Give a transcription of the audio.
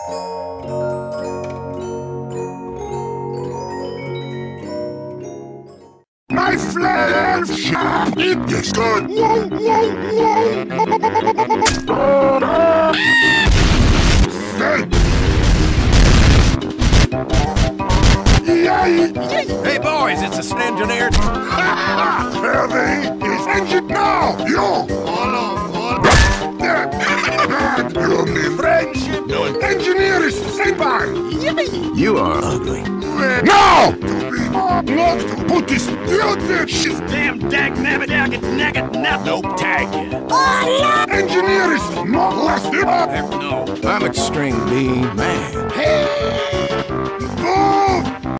My flagship! It is good! Whoa, whoa, whoa! Hey boys, it's a engineer. Heavy is engine now! You! You mean friendship? Engineer is standby! You are ugly. No! Not to put this shit! Damn dag-nabbit, nugget, nope, tag you. Engineer is not lasted up! Heck no. I'm Extreme B, man. Move!